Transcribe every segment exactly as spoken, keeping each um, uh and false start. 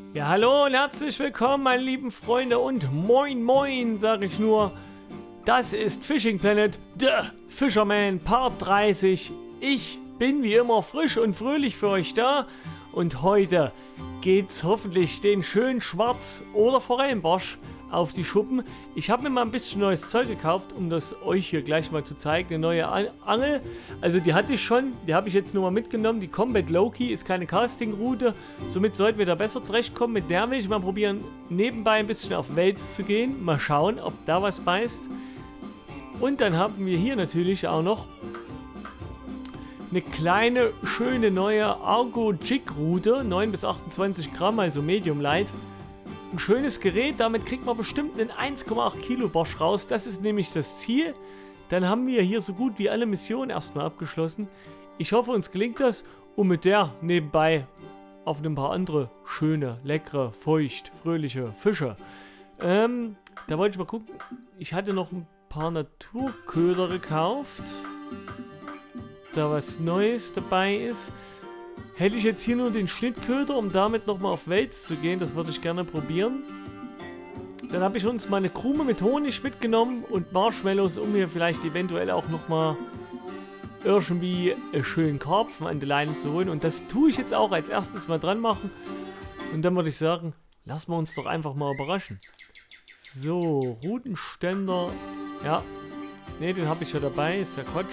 Ja, hallo und herzlich willkommen, meine lieben Freunde, und moin moin, sage ich nur. Das ist Fishing Planet, The Fisherman, Part dreißig. Ich bin wie immer frisch und fröhlich für euch da und heute geht's hoffentlich den schönen Schwarz- oder Forellenbarsch auf die Schuppen. Ich habe mir mal ein bisschen neues Zeug gekauft, um das euch hier gleich mal zu zeigen. Eine neue Angel, also die hatte ich schon, die habe ich jetzt nur mal mitgenommen. Die Combat Loki ist keine Castingroute, somit sollten wir da besser zurechtkommen. Mit der will ich mal probieren, nebenbei ein bisschen auf Wels zu gehen. Mal schauen, ob da was beißt. Und dann haben wir hier natürlich auch noch eine kleine, schöne neue Argo Jig Route, neun bis achtundzwanzig Gramm, also Medium Light. Ein schönes Gerät, damit kriegt man bestimmt einen eins Komma acht Kilo Barsch raus. Das ist nämlich das Ziel. Dann haben wir hier so gut wie alle Missionen erstmal abgeschlossen. Ich hoffe, uns gelingt das. Und mit der nebenbei auf ein paar andere schöne, leckere, feucht, fröhliche Fische. Ähm, da wollte ich mal gucken. Ich hatte noch ein paar Naturköder gekauft. Da was Neues dabei ist. Hätte ich jetzt hier nur den Schnittköder, um damit nochmal auf Wels zu gehen. Das würde ich gerne probieren. Dann habe ich uns mal eine Krume mit Honig mitgenommen und Marshmallows, um mir vielleicht eventuell auch nochmal irgendwie einen schönen Karpfen an die Leine zu holen. Und das tue ich jetzt auch als erstes mal dran machen. Und dann würde ich sagen, lassen wir uns doch einfach mal überraschen. So, Rutenständer. Ja, ne, den habe ich ja dabei. Ist ja Quatsch.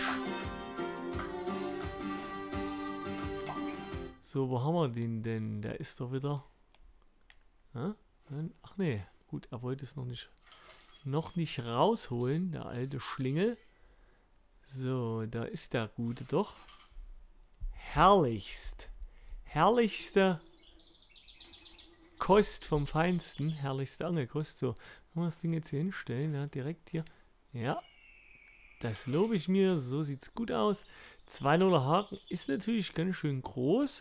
So, wo haben wir den denn? Der ist doch wieder... Hä? Ach nee, gut, er wollte es noch nicht, noch nicht rausholen, der alte Schlingel. So, da ist der Gute doch. Herrlichst. Herrlichste Kost vom Feinsten. Herrlichste Angelkost. So, kann man das Ding jetzt hier hinstellen? Ja, direkt hier. Ja, das lobe ich mir. So sieht's gut aus. zwei nuller Haken ist natürlich ganz schön groß.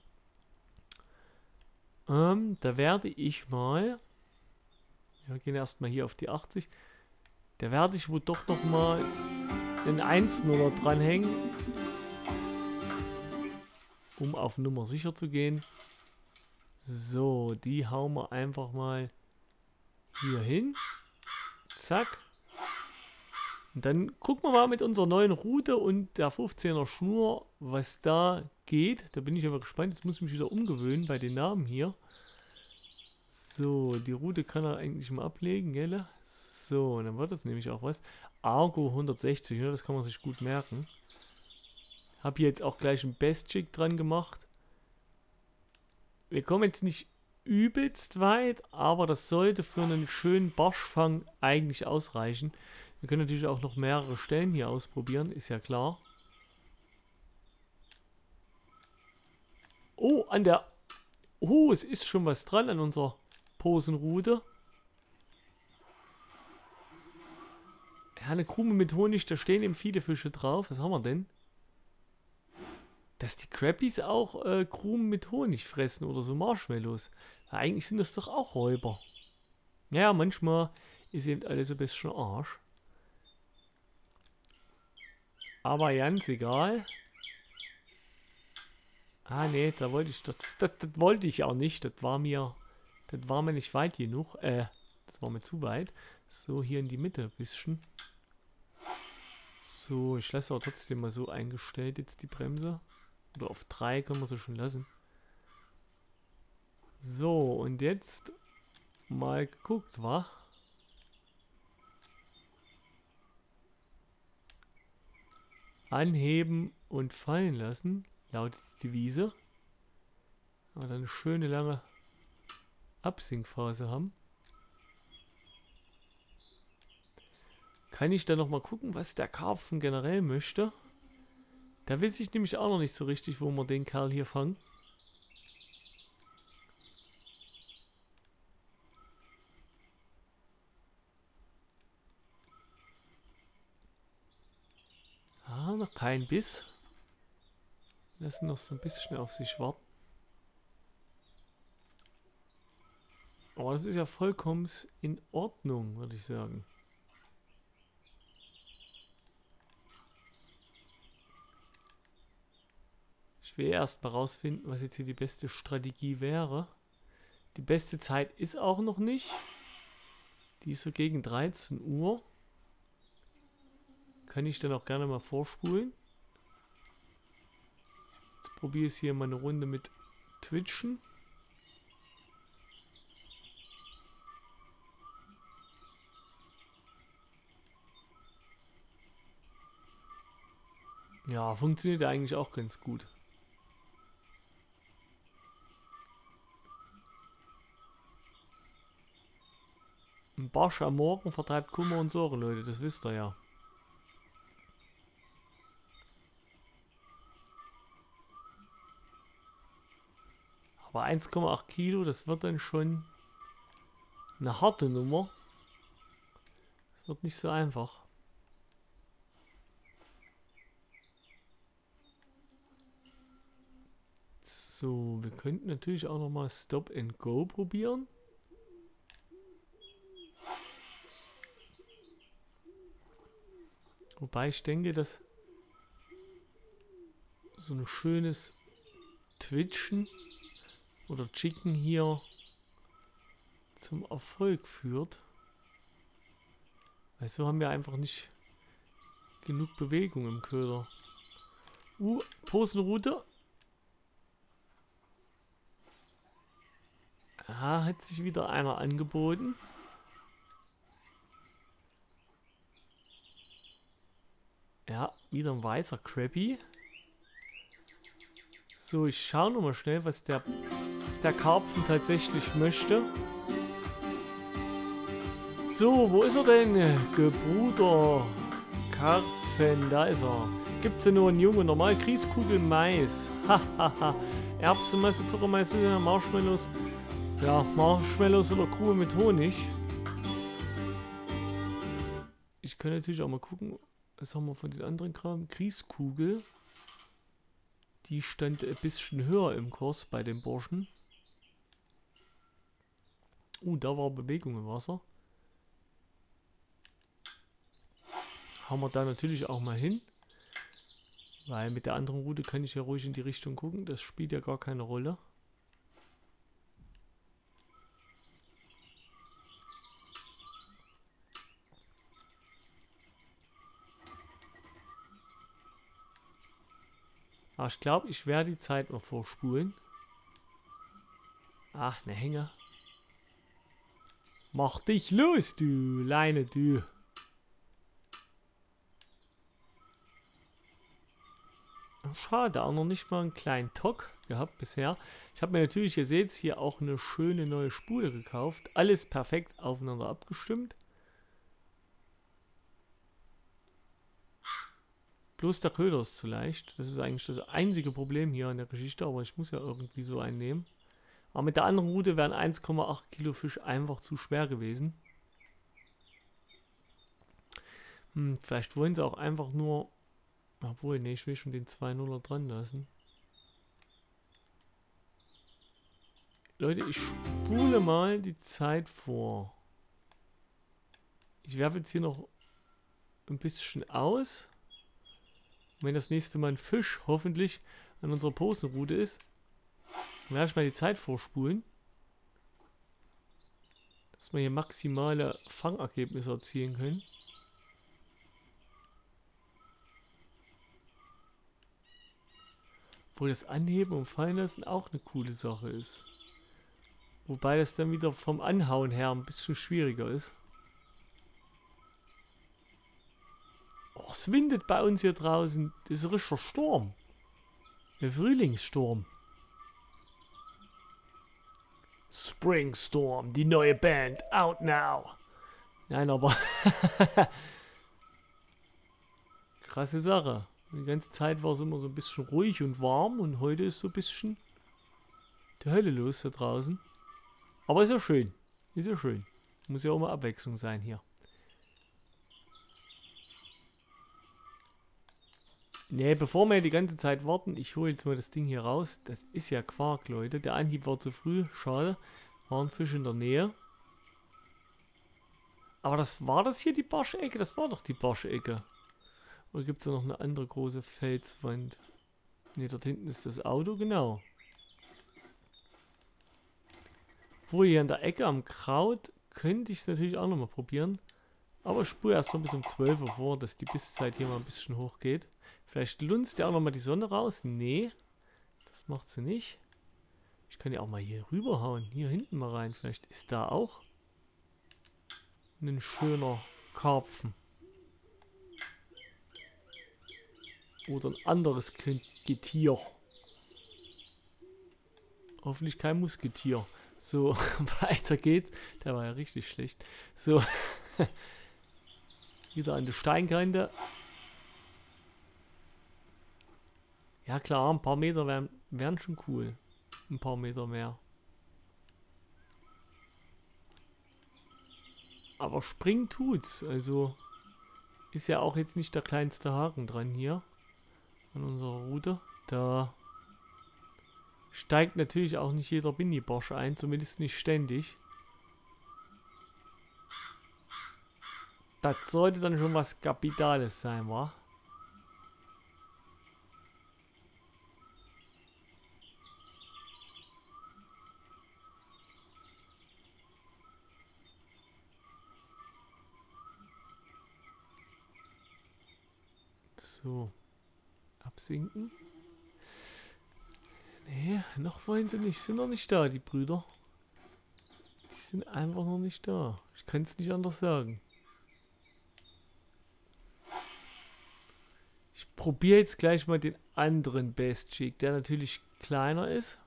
Ähm, da werde ich mal... Ja, wir gehen erstmal hier auf die achtzig. Da werde ich wohl doch noch mal den eins nuller dranhängen, um auf Nummer sicher zu gehen. So, die hauen wir einfach mal hier hin. Zack. Und dann gucken wir mal mit unserer neuen Route und der fünfzehner Schnur, was da geht. Da bin ich aber gespannt. Jetzt muss ich mich wieder umgewöhnen bei den Namen hier. So, die Route kann er eigentlich mal ablegen, gell? So, und dann wird das nämlich auch was. Argo hundertsechzig, ja, das kann man sich gut merken. Habe hier jetzt auch gleich ein Best-Jig dran gemacht. Wir kommen jetzt nicht übelst weit, aber das sollte für einen schönen Barschfang eigentlich ausreichen. Wir können natürlich auch noch mehrere Stellen hier ausprobieren, ist ja klar. Oh, an der... Oh, es ist schon was dran an unserer Posenroute. Ja, eine Krume mit Honig, da stehen eben viele Fische drauf. Was haben wir denn? Dass die Crappies auch äh, Krumen mit Honig fressen oder so Marshmallows. Ja, eigentlich sind das doch auch Räuber. Ja, manchmal ist eben alles ein bisschen Arsch. Aber ganz egal. Ah, nee, da wollte ich, das, das, das wollte ich auch nicht. Das war mir, das war mir nicht weit genug. Äh, das war mir zu weit. So, hier in die Mitte ein bisschen. So, ich lasse auch trotzdem mal so eingestellt jetzt die Bremse. Oder auf drei können wir sie schon lassen. So, und jetzt mal geguckt, wa? Anheben und fallen lassen, lautet die Devise. Aber dann eine schöne lange Absinkphase haben. Kann ich dann nochmal gucken, was der Karpfen generell möchte? Da weiß ich nämlich auch noch nicht so richtig, wo wir den Kerl hier fangen. Ah, noch kein Biss. Lassen noch so ein bisschen auf sich warten. Aber das ist ja vollkommen in Ordnung, würde ich sagen. Ich will erst mal rausfinden, was jetzt hier die beste Strategie wäre. Die beste Zeit ist auch noch nicht. Die ist so gegen dreizehn Uhr. Kann ich dann auch gerne mal vorspulen. Jetzt probiere ich hier mal eine Runde mit Twitchen. Ja, funktioniert ja eigentlich auch ganz gut. Ein Barsch am Morgen vertreibt Kummer und Sorgen, Leute, das wisst ihr ja. Aber eins Komma acht Kilo, das wird dann schon eine harte Nummer. Das wird nicht so einfach. So, wir könnten natürlich auch noch mal Stop and Go probieren. Wobei ich denke, dass so ein schönes Twitchen oder Chicken hier zum Erfolg führt. Weil so haben wir einfach nicht genug Bewegung im Köder. Uh, Posenrute. Ah, hat sich wieder einer angeboten. Ja, wieder ein weißer Krabby. So, ich schaue nochmal schnell, was der, was der Karpfen tatsächlich möchte. So, wo ist er denn? Gebruder Karpfen, da ist er. Gibt's denn nur einen Junge? Normal Grießkugel Mais. Hahaha. Erbsen, Masse, Zucker, Mais, Marshmallows. Ja, Marshmallows oder Kuh mit Honig. Ich kann natürlich auch mal gucken, was haben wir von den anderen Kram? Grießkugel. Die stand ein bisschen höher im Kurs bei den Burschen. Uh, da war Bewegung im Wasser. Hauen wir da natürlich auch mal hin. Weil mit der anderen Route kann ich ja ruhig in die Richtung gucken. Das spielt ja gar keine Rolle. Aber ich glaube, ich werde die Zeit noch vorspulen. Ach, ne Hänge. Mach dich los, du Leine, du. Schade, auch noch nicht mal einen kleinen Tock gehabt bisher. Ich habe mir natürlich, ihr seht hier auch eine schöne neue Spule gekauft. Alles perfekt aufeinander abgestimmt. Bloß der Köder ist zu leicht. Das ist eigentlich das einzige Problem hier in der Geschichte, aber ich muss ja irgendwie so einen nehmen. Aber mit der anderen Route wären eins Komma acht Kilo Fisch einfach zu schwer gewesen. Hm, vielleicht wollen sie auch einfach nur... Obwohl, ne, ich will schon den zwei nuller dran lassen. Leute, ich spule mal die Zeit vor. Ich werfe jetzt hier noch ein bisschen aus. Wenn das nächste Mal ein Fisch hoffentlich an unserer Posenroute ist, dann werde ich mal die Zeit vorspulen. Dass wir hier maximale Fangergebnisse erzielen können. Wo das Anheben und Fallen lassen auch eine coole Sache ist. Wobei das dann wieder vom Anhauen her ein bisschen schwieriger ist. Oh, es windet bei uns hier draußen. Das ist ein richtiger Sturm. Der Frühlingssturm. Spring Storm, die neue Band, out now. Nein, aber... krasse Sache. Die ganze Zeit war es immer so ein bisschen ruhig und warm und heute ist so ein bisschen die Hölle los da draußen. Aber ist ja schön. Ist ja schön. Muss ja auch mal Abwechslung sein hier. Ne, bevor wir die ganze Zeit warten, ich hole jetzt mal das Ding hier raus. Das ist ja Quark, Leute. Der Anhieb war zu früh. Schade. War ein Fisch in der Nähe. Aber das war das hier die Barschecke? Das war doch die Barschecke. Oder gibt es da noch eine andere große Felswand? Ne, dort hinten ist das Auto, genau. Obwohl hier in der Ecke am Kraut könnte ich es natürlich auch nochmal probieren. Aber ich spule erstmal bis um zwölf Uhr vor, dass die Bisszeit hier mal ein bisschen hochgeht. Vielleicht lunzt ja auch nochmal die Sonne raus. Nee, das macht sie nicht. Ich kann ja auch mal hier rüberhauen. Hier hinten mal rein. Vielleicht ist da auch ein schöner Karpfen. Oder ein anderes Getier. Hoffentlich kein Musketier. So, weiter geht's. Der war ja richtig schlecht. So. Wieder an der Steinkante. Ja klar, ein paar Meter wären, wären schon cool. Ein paar Meter mehr. Aber springen tut's. Also ist ja auch jetzt nicht der kleinste Haken dran hier. An unserer Route. Da steigt natürlich auch nicht jeder Mini-Barsch ein. Zumindest nicht ständig. Das sollte dann schon was Kapitales sein, wa? So. Absinken. Nee, noch wollen sie nicht. Sind noch nicht da, die Brüder. Die sind einfach noch nicht da. Ich kann es nicht anders sagen. Ich probiere jetzt gleich mal den anderen Best Chick, der natürlich kleiner ist.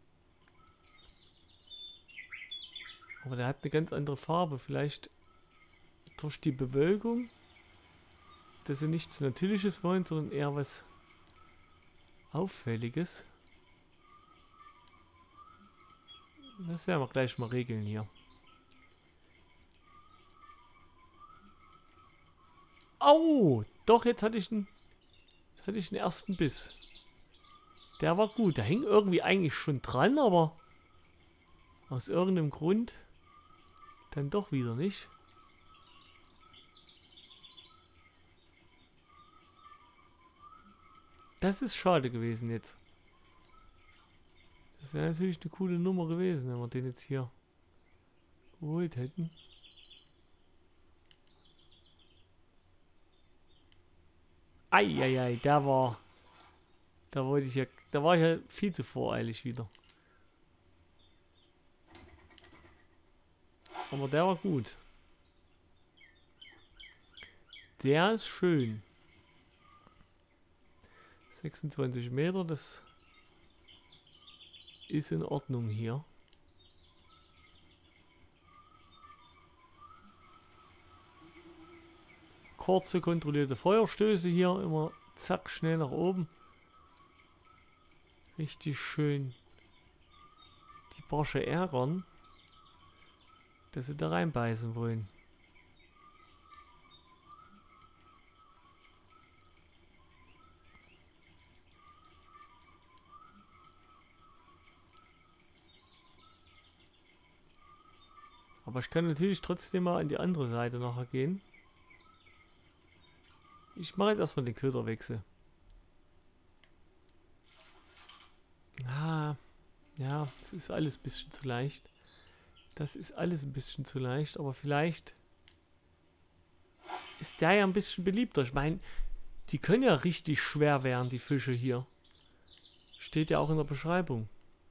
Aber der hat eine ganz andere Farbe. Vielleicht durch die Bewölkung, dass sie nichts Natürliches wollen, sondern eher was Auffälliges. Das werden wir gleich mal regeln hier. Au! Doch, jetzt hatte ich einen, jetzt hatte ich einen ersten Biss. Der war gut. Der hing irgendwie eigentlich schon dran, aber aus irgendeinem Grund dann doch wieder nicht. Das ist schade gewesen jetzt. Das wäre natürlich eine coole Nummer gewesen, wenn wir den jetzt hier geholt hätten. Eieiei, der war... Da wollte ich ja... Da war ich ja viel zu voreilig wieder. Aber der war gut. Der ist schön. sechsundzwanzig Meter, das ist in Ordnung hier. Kurze, kontrollierte Feuerstöße hier, immer zack, schnell nach oben. Richtig schön die Barsche ärgern, dass sie da reinbeißen wollen. Aber ich kann natürlich trotzdem mal an die andere Seite nachher gehen. Ich mache jetzt erstmal den Köderwechsel. Ah, ja, das ist alles ein bisschen zu leicht. Das ist alles ein bisschen zu leicht, aber vielleicht ist der ja ein bisschen beliebter. Ich meine, die können ja richtig schwer werden, die Fische hier. Steht ja auch in der Beschreibung.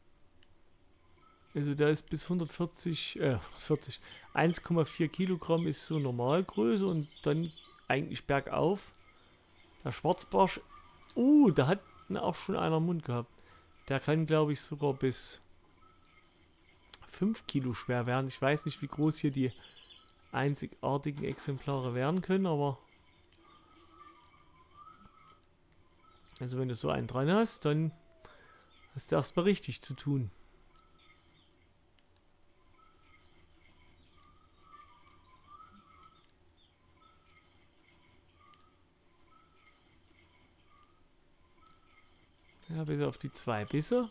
Also der ist bis hundertvierzig, äh, vierzig, eins Komma vier Kilogramm ist so Normalgröße und dann eigentlich bergauf. Der Schwarzbarsch, uh, da hat auch schon einer im Mund gehabt. Der kann, glaube ich, sogar bis fünf Kilo schwer werden. Ich weiß nicht, wie groß hier die einzigartigen Exemplare werden können, aber also wenn du so einen dran hast, dann hast du erstmal richtig zu tun. Ja, bis auf die zwei Bisse.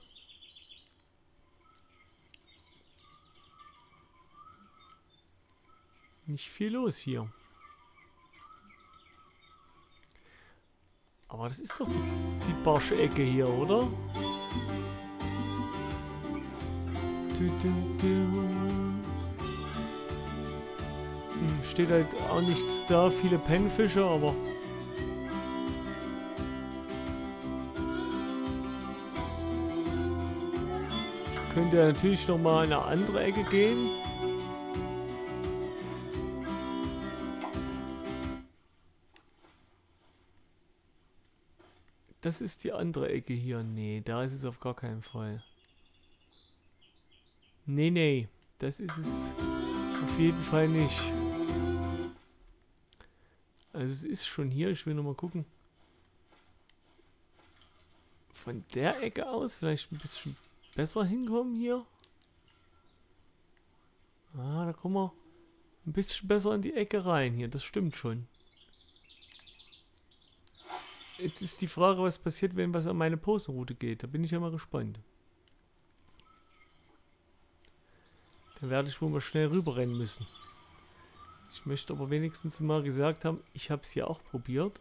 Nicht viel los hier. Aber das ist doch die, die Barsche-Ecke hier, oder? Du, du, du. Hm, steht halt auch nichts da, viele Pennfische, aber... Ich könnte ja natürlich noch mal in eine andere Ecke gehen. Das ist die andere Ecke hier. Nee, da ist es auf gar keinen Fall. Nee, nee. Das ist es auf jeden Fall nicht. Also es ist schon hier. Ich will noch mal gucken. Von der Ecke aus vielleicht ein bisschen besser hinkommen hier. Ah, da kommen wir ein bisschen besser in die Ecke rein hier. Das stimmt schon. Jetzt ist die Frage, was passiert, wenn was an meine Posenroute geht. Da bin ich ja mal gespannt. Dann werde ich wohl mal schnell rüberrennen müssen. Ich möchte aber wenigstens mal gesagt haben, ich habe es hier auch probiert.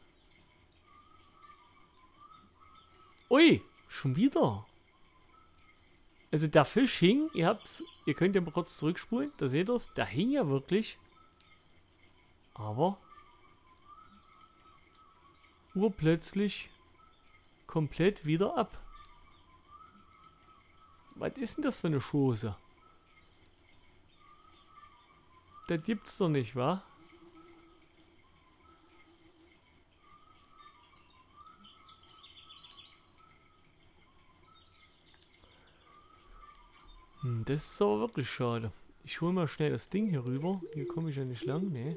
Ui, schon wieder. Also der Fisch hing, ihr habt's, ihr könnt ja mal kurz zurückspulen, da seht ihr es, der hing ja wirklich. Aber urplötzlich komplett wieder ab. Was ist denn das für eine Chose? Das gibt's doch nicht, wa? Hm, das ist aber wirklich schade. Ich hole mal schnell das Ding hier rüber. Hier komme ich ja nicht lang, ne?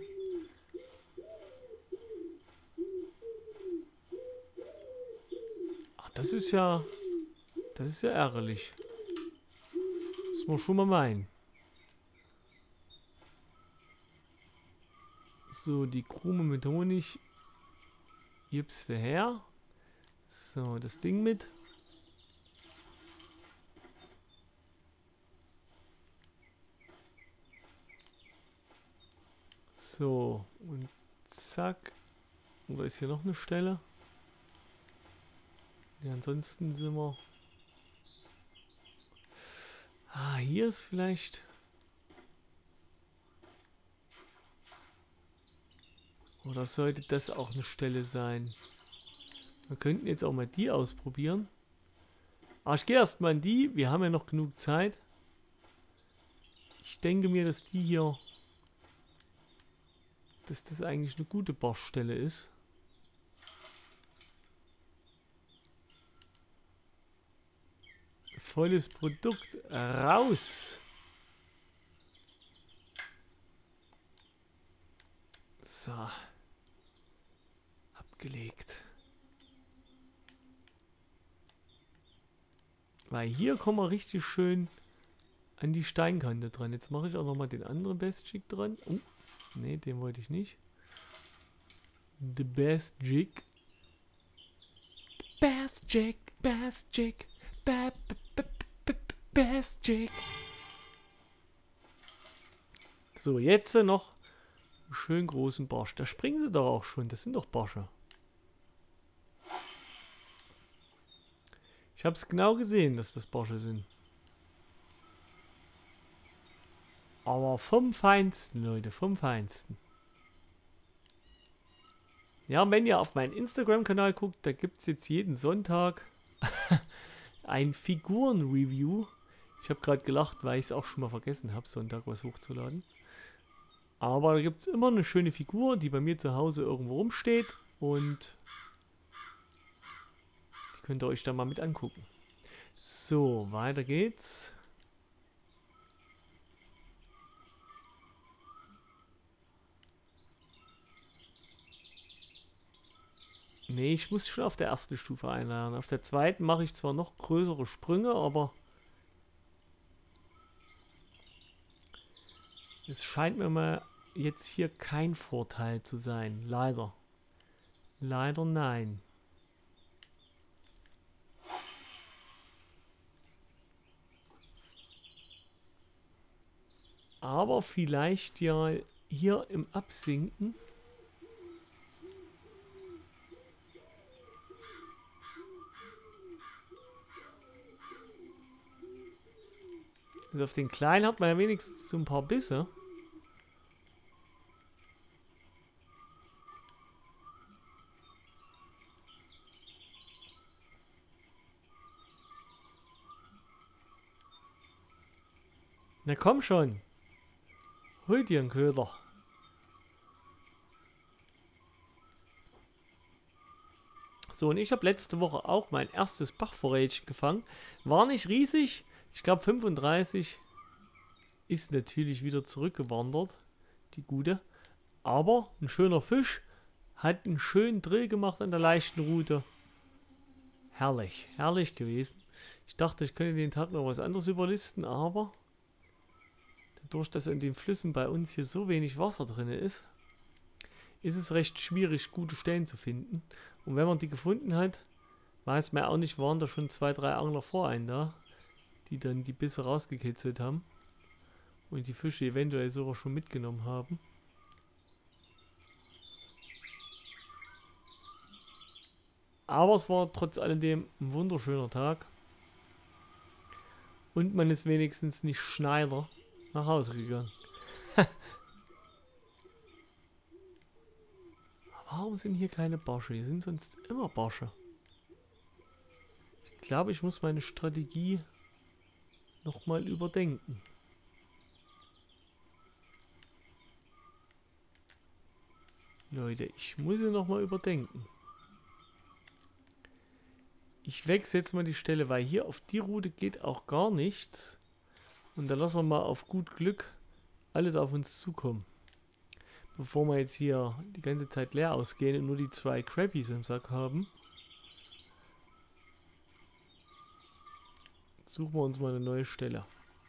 Ach, das ist ja... Das ist ja ärgerlich. Das muss man schon mal meinen. So, die Krume mit Honig gibst du her. So, das Ding mit. So, und zack. Oder ist hier noch eine Stelle? Ja, ansonsten sind wir... Ah, hier ist vielleicht... Oder sollte das auch eine Stelle sein? Wir könnten jetzt auch mal die ausprobieren. Aber ich gehe erstmal in die. Wir haben ja noch genug Zeit. Ich denke mir, dass die hier... Dass das eigentlich eine gute Barstelle ist. Volles Produkt raus. So. Abgelegt. Weil hier kommen wir richtig schön an die Steinkante dran. Jetzt mache ich auch nochmal den anderen Best Jig dran. Oh, ne, den wollte ich nicht. The Best Jig. Best Jig, Best Jig, ba, ba, ba, ba, Best Jig. So, jetzt noch einen schön großen Barsch. Da springen sie doch auch schon. Das sind doch Barsche. Ich habe es genau gesehen, dass das Barsche sind. Aber vom Feinsten, Leute, vom Feinsten. Ja, und wenn ihr auf meinen Instagram-Kanal guckt, da gibt es jetzt jeden Sonntag ein Figuren-Review. Ich habe gerade gelacht, weil ich es auch schon mal vergessen habe, Sonntag was hochzuladen. Aber da gibt es immer eine schöne Figur, die bei mir zu Hause irgendwo rumsteht. Und die könnt ihr euch da mal mit angucken. So, weiter geht's. Nee, ich muss schon auf der ersten Stufe einladen. Auf der zweiten mache ich zwar noch größere Sprünge, aber es scheint mir mal jetzt hier kein Vorteil zu sein. Leider. Leider nein. Aber vielleicht ja hier im Absinken. Also auf den kleinen hat man ja wenigstens so ein paar Bisse. Na komm schon. Hol dir einen Köder. So, und ich habe letzte Woche auch mein erstes Bachforellchen gefangen. War nicht riesig. Ich glaube fünfunddreißig. Ist natürlich wieder zurückgewandert. Die gute. Aber ein schöner Fisch. Hat einen schönen Drill gemacht an der leichten Route. Herrlich. Herrlich gewesen. Ich dachte, ich könnte den Tag noch was anderes überlisten. Aber dadurch, dass in den Flüssen bei uns hier so wenig Wasser drin ist, ist es recht schwierig, gute Stellen zu finden. Und wenn man die gefunden hat, weiß man auch nicht, waren da schon zwei, drei Angler vor einen da, die dann die Bisse rausgekitzelt haben und die Fische eventuell sogar schon mitgenommen haben. Aber es war trotz alledem ein wunderschöner Tag. Und man ist wenigstens nicht Schneider nach Hause gegangen. Warum sind hier keine Barsche? Hier sind sonst immer Barsche. Ich glaube, ich muss meine Strategie nochmal überdenken. Leute, ich muss sie nochmal überdenken. Ich wechsle jetzt mal die Stelle, weil hier auf die Route geht auch gar nichts. Und dann lassen wir mal auf gut Glück alles auf uns zukommen. Bevor wir jetzt hier die ganze Zeit leer ausgehen und nur die zwei Crappies im Sack haben. Suchen wir uns mal eine neue Stelle.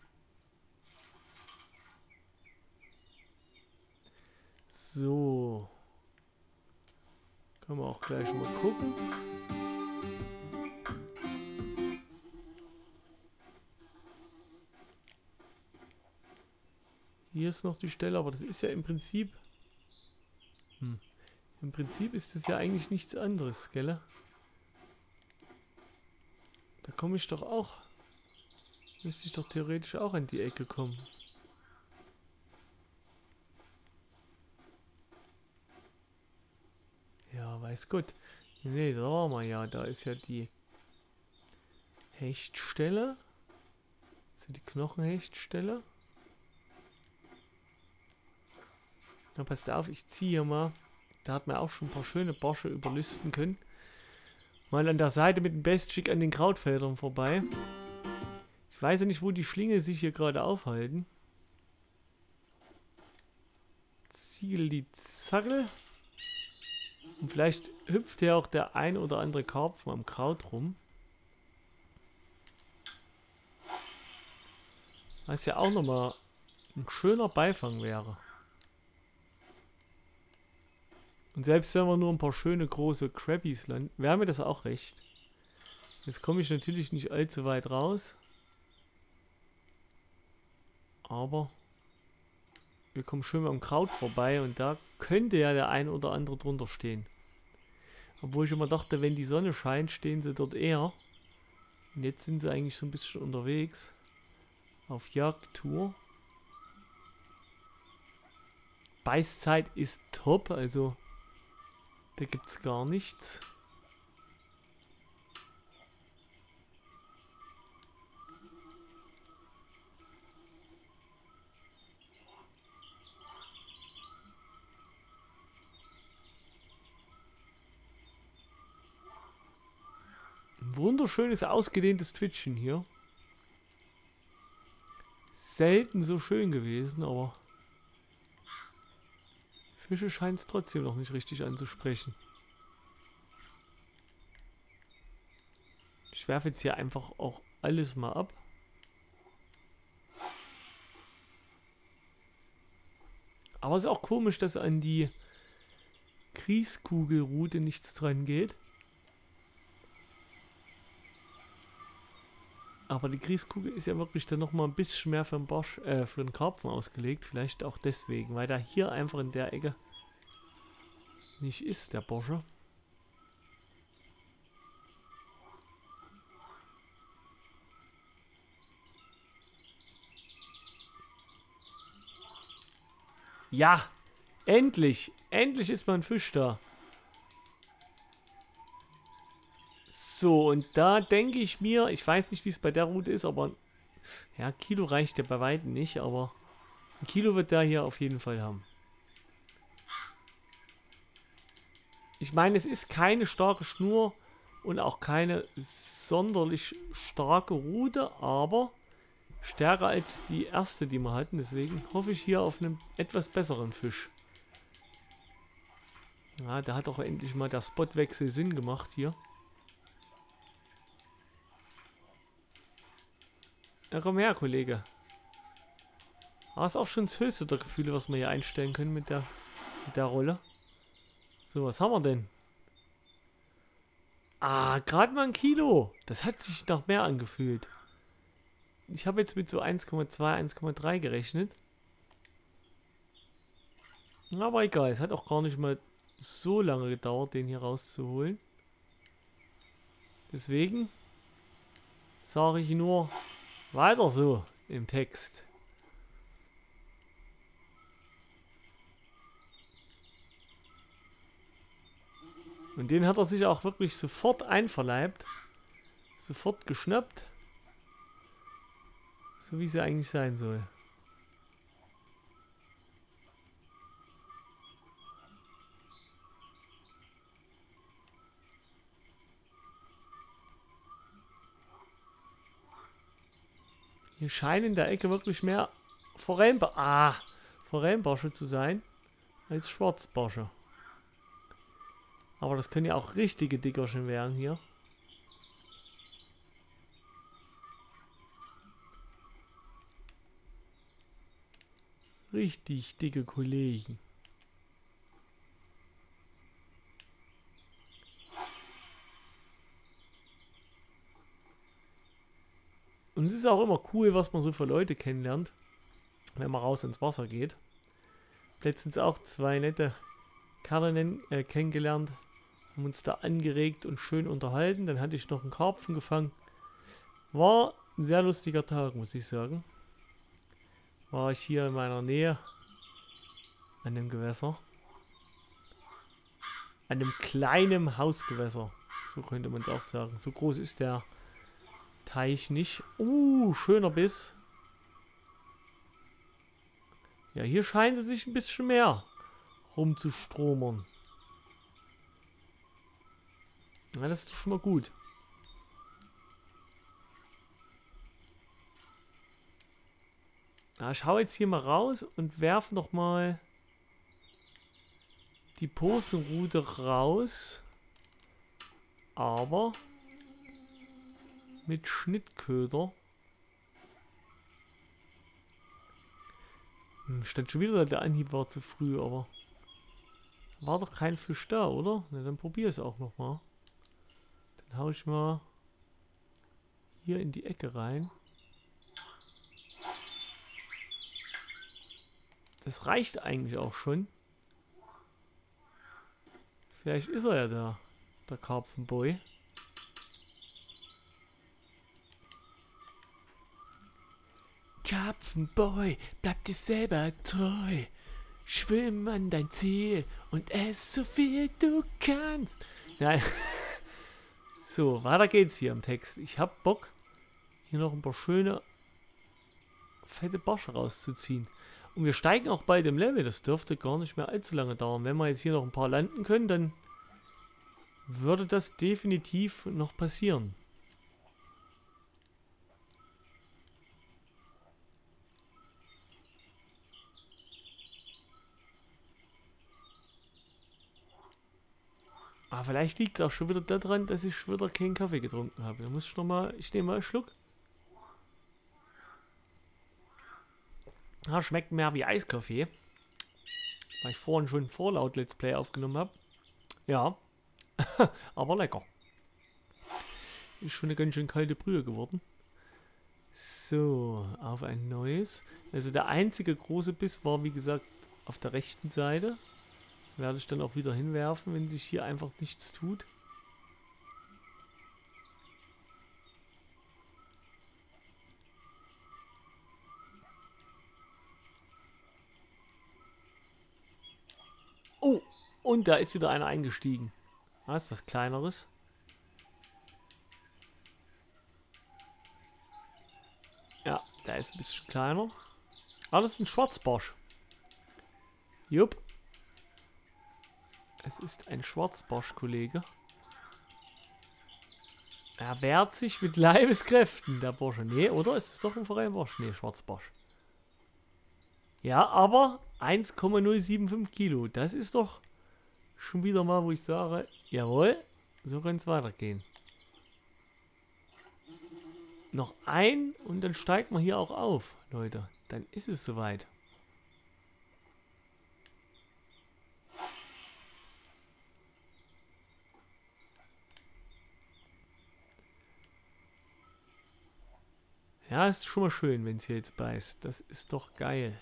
So. Können wir auch gleich mal gucken. Hier ist noch die Stelle, aber das ist ja im Prinzip... Hm. Im Prinzip ist das ja eigentlich nichts anderes, gell? Da komme ich doch auch... Müsste ich doch theoretisch auch an die Ecke kommen. Ja, weiß Gott. Nee, da waren wir ja. Da ist ja die Hechtstelle. Das ist ja die Knochenhechtstelle. Na, passt auf, ich ziehe hier mal. Da hat man auch schon ein paar schöne Barsche überlisten können. Mal an der Seite mit dem Bestchick an den Krautfeldern vorbei. Ich weiß ja nicht, wo die Schlinge sich hier gerade aufhalten. Ziegel die Zackel. Und vielleicht hüpft ja auch der ein oder andere Karpfen am Kraut rum. Was ja auch nochmal ein schöner Beifang wäre. Und selbst wenn wir nur ein paar schöne große Crappies landen, wäre mir das auch recht. Jetzt komme ich natürlich nicht allzu weit raus. Aber wir kommen schön am Kraut vorbei und da könnte ja der ein oder andere drunter stehen. Obwohl ich immer dachte, wenn die Sonne scheint, stehen sie dort eher. Und jetzt sind sie eigentlich so ein bisschen unterwegs. Auf Jagdtour. Beißzeit ist top, also da gibt es gar nichts. Ein wunderschönes, ausgedehntes Twitchen hier. Selten so schön gewesen, aber Fische scheint es trotzdem noch nicht richtig anzusprechen. Ich werfe jetzt hier einfach auch alles mal ab. Aber es ist auch komisch, dass an die Kriechskugelroute nichts dran geht. Aber die Kriechskugel ist ja wirklich dann nochmal ein bisschen mehr für den, Barsch, äh, für den Karpfen ausgelegt. Vielleicht auch deswegen, weil da hier einfach in der Ecke nicht ist, der Barsche. Ja, endlich. Endlich ist mal ein Fisch da. So, und da denke ich mir, ich weiß nicht, wie es bei der Route ist, aber ja, Kilo reicht ja bei weitem nicht, aber ein Kilo wird der hier auf jeden Fall haben. Ich meine, es ist keine starke Schnur und auch keine sonderlich starke Rute, aber stärker als die erste, die wir hatten. Deswegen hoffe ich hier auf einen etwas besseren Fisch. Ja, da hat auch endlich mal der Spotwechsel Sinn gemacht hier. Ja, komm her, Kollege. Aber ist auch schon das höchste der Gefühle, was wir hier einstellen können mit der, mit der Rolle. So, was haben wir denn? Ah, gerade mal ein Kilo. Das hat sich noch mehr angefühlt. Ich habe jetzt mit so eins Komma zwei, eins Komma drei gerechnet. Aber egal, es hat auch gar nicht mal so lange gedauert, den hier rauszuholen. Deswegen sage ich nur weiter so im Text. Und den hat er sich auch wirklich sofort einverleibt. Sofort geschnappt. So wie es ja eigentlich sein soll. Hier scheinen in der Ecke wirklich mehr Forellenbarsche ah, Forellenbarsche zu sein als Schwarzbarsche. Aber das können ja auch richtige Dickerchen werden hier. Richtig dicke Kollegen. Und es ist auch immer cool, was man so für Leute kennenlernt, wenn man raus ins Wasser geht. Letztens auch zwei nette Kerle äh, kennengelernt, haben uns da angeregt und schön unterhalten. Dann hatte ich noch einen Karpfen gefangen. War ein sehr lustiger Tag, muss ich sagen. War ich hier in meiner Nähe an dem Gewässer. An einem kleinen Hausgewässer. So könnte man es auch sagen. So groß ist der Teich nicht. Uh, schöner Biss. Ja, hier scheint es sich ein bisschen mehr rumzustromern. Na, das ist doch schon mal gut. Na, ich hau jetzt hier mal raus und werfe noch mal die Posenrute raus. Aber mit Schnittköder. Hm, stand schon wieder, der Anhieb war zu früh, aber war doch kein Fisch da, oder? Na, dann probier es auch noch mal. Dann hau ich mal hier in die Ecke rein. Das reicht eigentlich auch schon. Vielleicht ist er ja da, der Karpfenboy. Karpfenboy, bleib dir selber treu. Schwimm an dein Ziel und ess so viel du kannst. Nein. So, weiter geht's hier im Text. Ich hab Bock, hier noch ein paar schöne, fette Barsche rauszuziehen. Und wir steigen auch bald im Level. Das dürfte gar nicht mehr allzu lange dauern. Wenn wir jetzt hier noch ein paar landen können, dann würde das definitiv noch passieren. Aber vielleicht liegt es auch schon wieder daran, dass ich wieder keinen Kaffee getrunken habe. Da muss ich noch mal, ich nehme mal einen Schluck. Ja, schmeckt mehr wie Eiskaffee. Weil ich vorhin schon vorlaut Let's Play aufgenommen habe. Ja, aber lecker. Ist schon eine ganz schön kalte Brühe geworden. So, auf ein neues. Also der einzige große Biss war, wie gesagt, auf der rechten Seite. Werde ich dann auch wieder hinwerfen, wenn sich hier einfach nichts tut. und da ist wieder einer eingestiegen. Was, was Kleineres. Ja, der ist ein bisschen kleiner. Aber das ist ein Schwarzbarsch. Jupp. Es ist ein Schwarzbarsch, Kollege. Er wehrt sich mit Leibeskräften, der Bursche. Nee, oder? Ist es doch ein Forellenbarsch? Nee, Schwarzbarsch. Ja, aber eins Komma null sieben fünf Kilo. Das ist doch schon wieder mal, wo ich sage, jawohl, so kann es weitergehen. Noch ein und dann steigt man hier auch auf, Leute. Dann ist es soweit. Ja, ist schon mal schön, wenn es hier jetzt beißt. Das ist doch geil.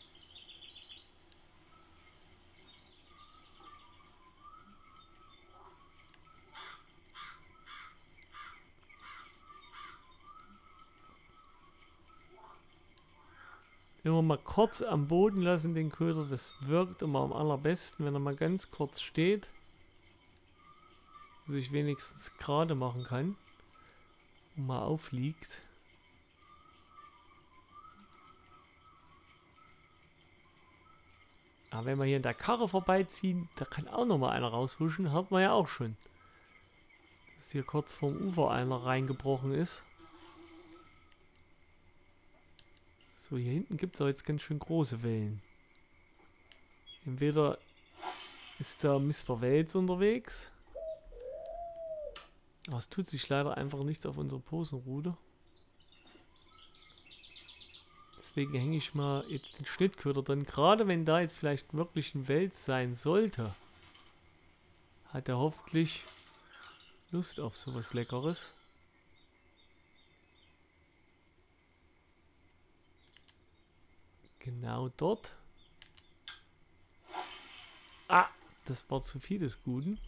Immer mal kurz am Boden lassen den Köder. Das wirkt immer am allerbesten, wenn er mal ganz kurz steht. Sich wenigstens gerade machen kann. Und mal aufliegt. Aber wenn wir hier in der Karre vorbeiziehen, da kann auch noch mal einer raushuschen. Hat man ja auch schon. Dass hier kurz vorm Ufer einer reingebrochen ist. So, hier hinten gibt es auch jetzt ganz schön große Wellen. Entweder ist da Mister Wels unterwegs. Aber es tut sich leider einfach nichts auf unserer Posenrute. Deswegen hänge ich mal jetzt den Schnittköder drin. Gerade wenn da jetzt vielleicht wirklich ein Wels sein sollte, hat er hoffentlich Lust auf sowas Leckeres. Genau dort. Ah, das war zu viel des Guten.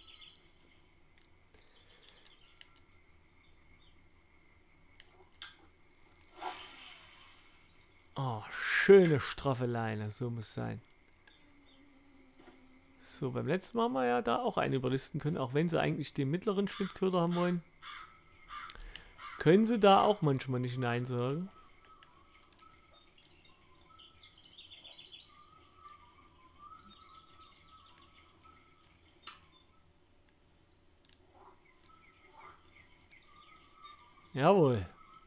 Oh, schöne straffe Leine, so muss es sein. So, beim letzten Mal haben wir ja da auch einen überlisten können, auch wenn sie eigentlich den mittleren Schnittköder haben wollen. Können sie da auch manchmal nicht Nein sagen. Jawohl.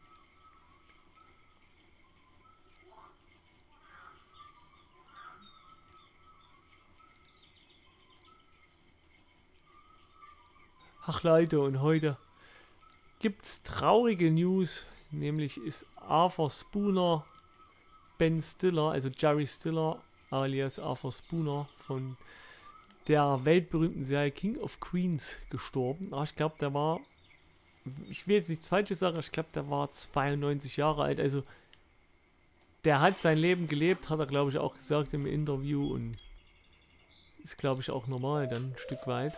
Ach Leute, und heute gibt es traurige News. Nämlich ist Arthur Spooner, Ben Stiller, also Jerry Stiller alias Arthur Spooner von der weltberühmten Serie King of Queens gestorben. Aber ich glaube, der war, ich will jetzt nichts Falsches sagen, ich glaube, der war zweiundneunzig Jahre alt. Also der hat sein Leben gelebt, hat er glaube ich auch gesagt im Interview, und ist glaube ich auch normal dann ein Stück weit.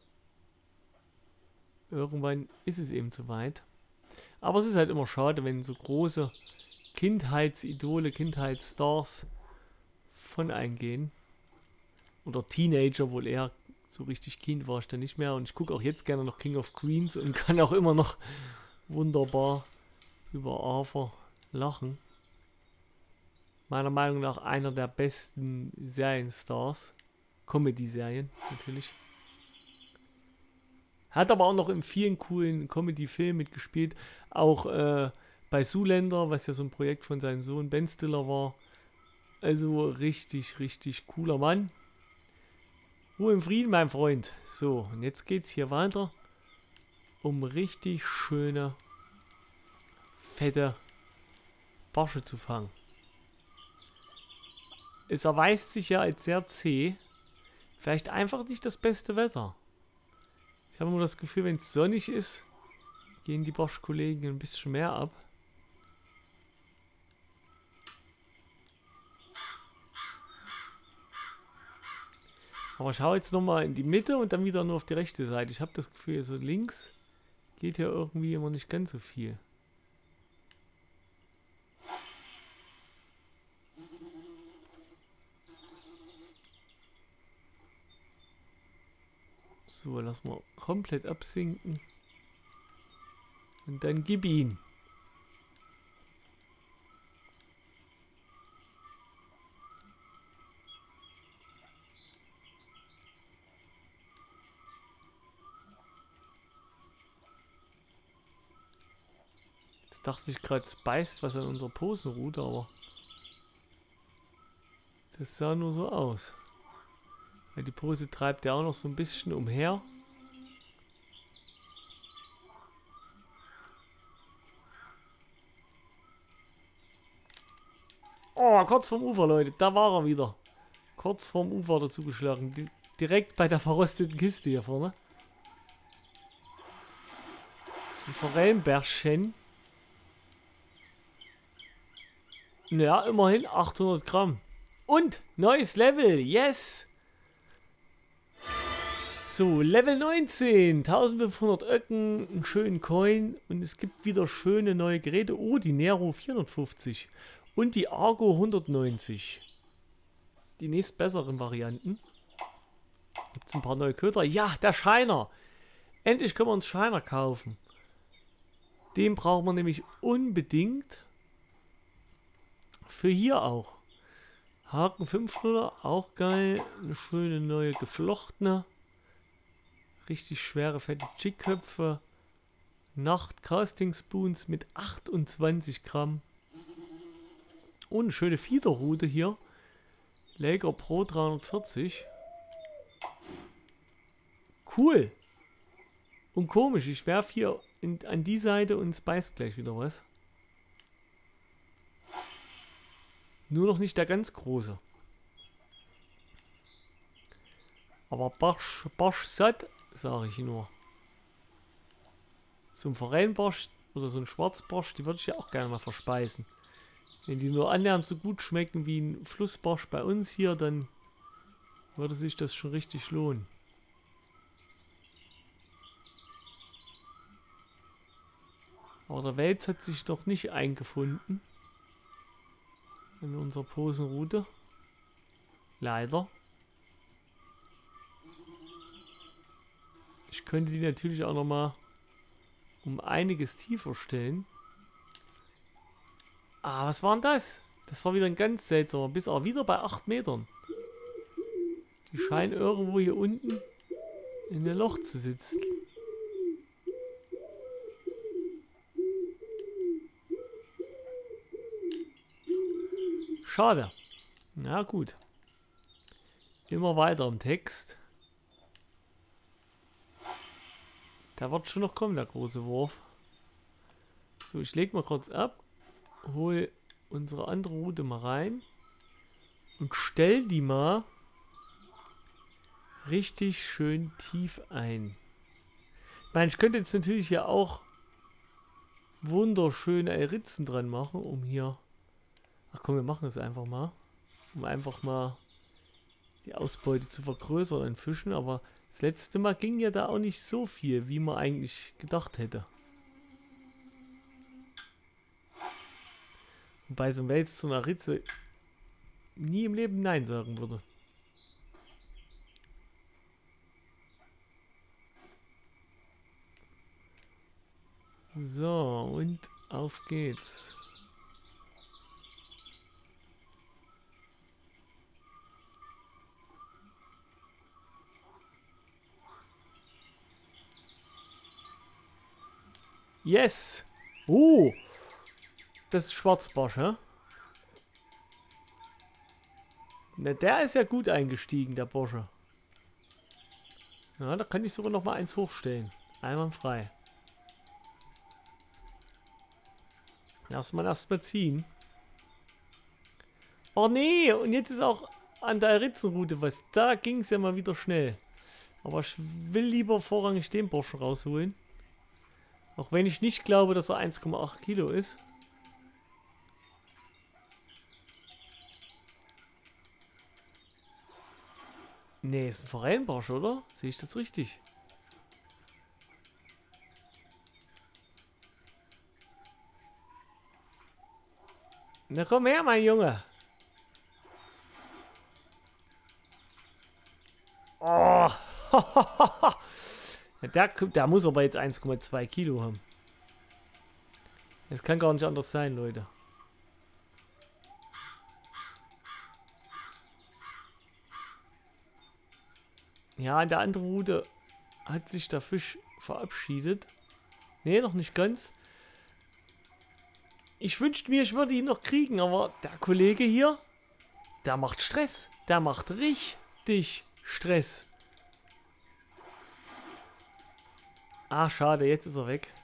Irgendwann ist es eben zu weit. Aber es ist halt immer schade, wenn so große Kindheitsidole, Kindheitsstars von eingehen. Oder Teenager, wohl eher. So richtig Kind war ich dann nicht mehr. Und ich gucke auch jetzt gerne noch King of Queens und kann auch immer noch wunderbar über Arthur lachen. Meiner Meinung nach einer der besten Serienstars. Comedy-Serien natürlich. Hat aber auch noch in vielen coolen Comedy-Filmen mitgespielt. Auch äh, bei Zoolander, was ja so ein Projekt von seinem Sohn Ben Stiller war. Also richtig, richtig cooler Mann. Ruhe im Frieden, mein Freund. So, und jetzt geht's hier weiter. Um richtig schöne, fette Barsche zu fangen. Es erweist sich ja als sehr zäh. Vielleicht einfach nicht das beste Wetter. Ich habe nur das Gefühl, wenn es sonnig ist, gehen die Barschkollegen ein bisschen mehr ab. Aber ich schaue jetzt nochmal in die Mitte und dann wieder nur auf die rechte Seite. Ich habe das Gefühl, so links geht hier irgendwie immer nicht ganz so viel. So, lass mal komplett absinken. Und dann gib ihn. Jetzt dachte ich gerade, es beißt was an unserer Posenroute, aber das sah nur so aus. Weil die Pose treibt ja auch noch so ein bisschen umher. Oh, kurz vorm Ufer, Leute. Da war er wieder. Kurz vorm Ufer dazu geschlagen. Di direkt bei der verrosteten Kiste hier vorne. Ein Forellenbärchen. Ja, immerhin achthundert Gramm. Und neues Level. Yes! So, Level neunzehn. eintausendfünfhundert Öcken, einen schönen Coin. Und es gibt wieder schöne neue Geräte. Oh, die Nero vierhundertfünfzig. Und die Argo hundertneunzig. Die nächstbesseren Varianten. Gibt es ein paar neue Köder. Ja, der Shiner. Endlich können wir uns Shiner kaufen. Den brauchen wir nämlich unbedingt. Für hier auch. Haken fünfhundert, auch geil. Eine schöne neue geflochtene. Richtig schwere, fette Chickköpfe. Nacht Casting Spoons mit achtundzwanzig Gramm. Und eine schöne Fiederrute hier. Lager Pro dreihundertvierzig. Cool. Und komisch, ich werfe hier in, an die Seite und es beißt gleich wieder was. Nur noch nicht der ganz große. Aber Barsch, Barsch satt, sage ich nur. So ein Forellenbarsch oder so ein Schwarzbarsch, die würde ich ja auch gerne mal verspeisen. Wenn die nur annähernd so gut schmecken wie ein Flussbarsch bei uns hier, dann würde sich das schon richtig lohnen. Aber der Wels hat sich noch nicht eingefunden. In unserer Posenroute. Leider. Ich könnte die natürlich auch noch mal um einiges tiefer stellen. Ah, was war denn das? Das war wieder ein ganz seltsamer Biss, aber wieder bei acht Metern. Die scheinen irgendwo hier unten in der Loch zu sitzen. Schade. Na gut. Immer weiter im Text. Der wird schon noch kommen, der große Wurf. So, ich lege mal kurz ab. Hol unsere andere Route mal rein. Und stell die mal richtig schön tief ein. Ich meine, ich könnte jetzt natürlich hier auch wunderschöne Ritzen dran machen, um hier... Ach komm, wir machen das einfach mal. Um einfach mal die Ausbeute zu vergrößern an Fischen. Aber das letzte Mal ging ja da auch nicht so viel, wie man eigentlich gedacht hätte. Wobei so ein Wels zu einer Ritze nie im Leben Nein sagen würde. So, und auf geht's. Yes! Oh! Das ist Schwarzbarsch, hä? Na, der ist ja gut eingestiegen, der Bursche. Ja, da kann ich sogar noch mal eins hochstellen. Einwandfrei. Erstmal erstmal ziehen. Oh nee, und jetzt ist auch an der Ritzenroute was. Da ging es ja mal wieder schnell. Aber ich will lieber vorrangig den Burschen rausholen. Auch wenn ich nicht glaube, dass er eins Komma acht Kilo ist. Nee, ist ein Forellenbarsch, oder? Sehe ich das richtig? Na komm her, mein Junge. Oh, der, der muss aber jetzt eins Komma zwei Kilo haben. Das kann gar nicht anders sein, Leute. Ja, an der anderen Route hat sich der Fisch verabschiedet. Ne, noch nicht ganz. Ich wünschte mir, ich würde ihn noch kriegen, aber der Kollege hier, der macht Stress. Der macht richtig Stress. Ah, schade, jetzt ist er weg.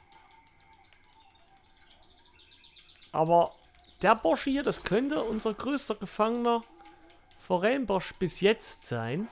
Aber der Bursche hier, das könnte unser größter gefangener Forellenbarsch bis jetzt sein.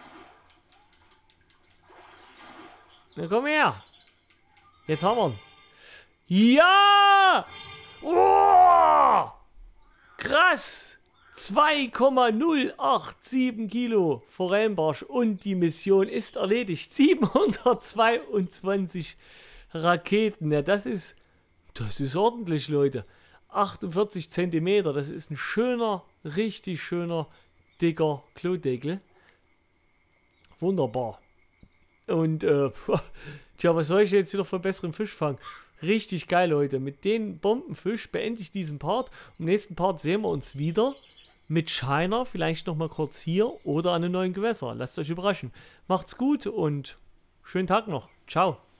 Na komm her. Jetzt haben wir ihn. Ja! Oh! Krass! zwei Komma null acht sieben Kilo Forellenbarsch und die Mission ist erledigt. siebenhundertzweiundzwanzig Raketen. Ja, das ist, das ist ordentlich, Leute. achtundvierzig Zentimeter. Das ist ein schöner, richtig schöner, dicker Klodeckel. Wunderbar. Und, äh, tja, was soll ich jetzt wieder für besseren Fisch fangen? Richtig geil, Leute. Mit den Bombenfisch beende ich diesen Part. Im nächsten Part sehen wir uns wieder mit Shiner. Vielleicht nochmal kurz hier oder an einem neuen Gewässer. Lasst euch überraschen. Macht's gut und schönen Tag noch. Ciao.